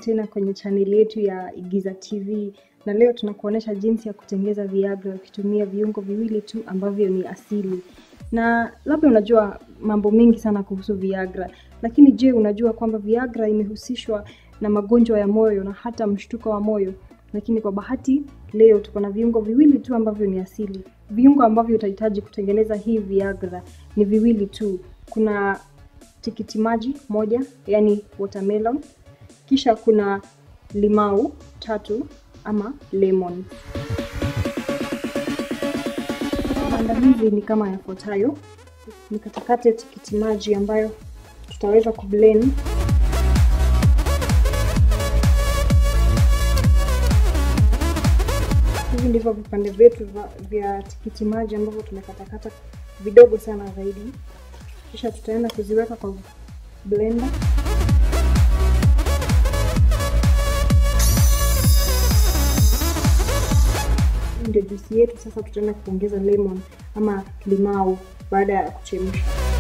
tena kwenye channel yetu ya Igiza TV, na leo tunakuonesha jinsi ya kutengeza Viagra ukitumia viungo viwili tu ambavyo ni asili. Na labda unajua mambo mengi sana kuhusu Viagra, lakini je, unajua kwamba Viagra imehusishwa na magonjwa ya moyo na hata mshtuko wa moyo? Lakini kwa bahati leo tuko na viungo viwili tu ambavyo ni asili. Viungo ambavyo utahitaji kutengeneza hii Viagra ni viwili tu. Kuna tikiti maji moja, yani watermelon. Kisha kuna limau 3 ama lemon. Maandalizi ni kama yafuatayo. Nikatakate tikiti maji ambayo tutaweza kublend. Hivi ndivyo vipande vyetu vya tikiti maji ambavyo tumekatakata vidogo sana zaidi. Kisha tutaenda kuziweka kwa blender. Ndio juisi yetu. Sasa tutaenda kuongeza lemon ama limau baada ya kuchemsha.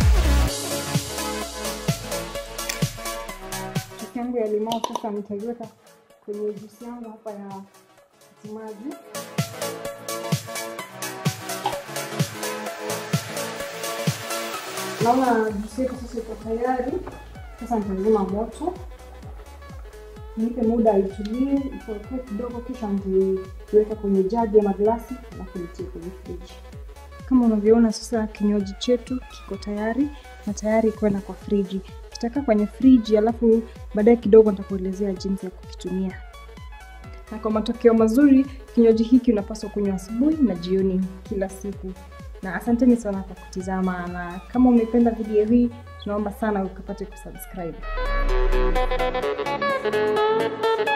Juisi yangu ya limau sasa nitaiweka kwenye juisi yangu hapa ya maji. Naona juisi yetu sasa iko tayari. Sasa nitazima moto. Nipe muda itulie, ipoe kidogo, kisha nitaiweka kwenye jagi ama glasi na kuitia kwenye friji. Kama unavyoona sasa kinywaji chetu kiko tayari na tayari kwenda kwa friji. Kitakaa kwenye friji, alafu baadaye kidogo nitakuelezea jinsi ya kukitumia. Na kwa matokeo mazuri, kinywaji hiki unapaswa kunywa asubuhi na jioni kila siku. Na asanteni sana kwa kutizama, na kama umependa video hii, tunaomba sana ukapate kusubscribe.